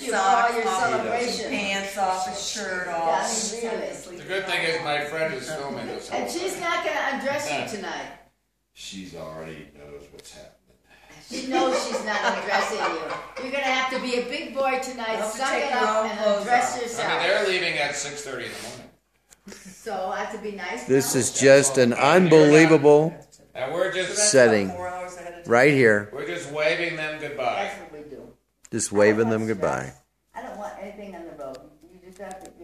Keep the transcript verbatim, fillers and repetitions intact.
you for all socks your off, celebration. pants off, his shirt Yeah, off. I mean, really. The good thing is my friend is filming this. And she's not gonna undress you tonight. She's already knows what's happening. She knows she's not undressing you. You're gonna have to be a big boy tonight, You'll have to suck take it your up own and clothes undress off. I yourself. mean, they're leaving at six thirty in the morning. So I have to be nice. This now? is just an unbelievable And we're So just that's setting. about four hours ahead of time. right here. we're just waving them goodbye. That's what we do. Just I don't waving want them stress. goodbye. I don't want anything on the road. You just have to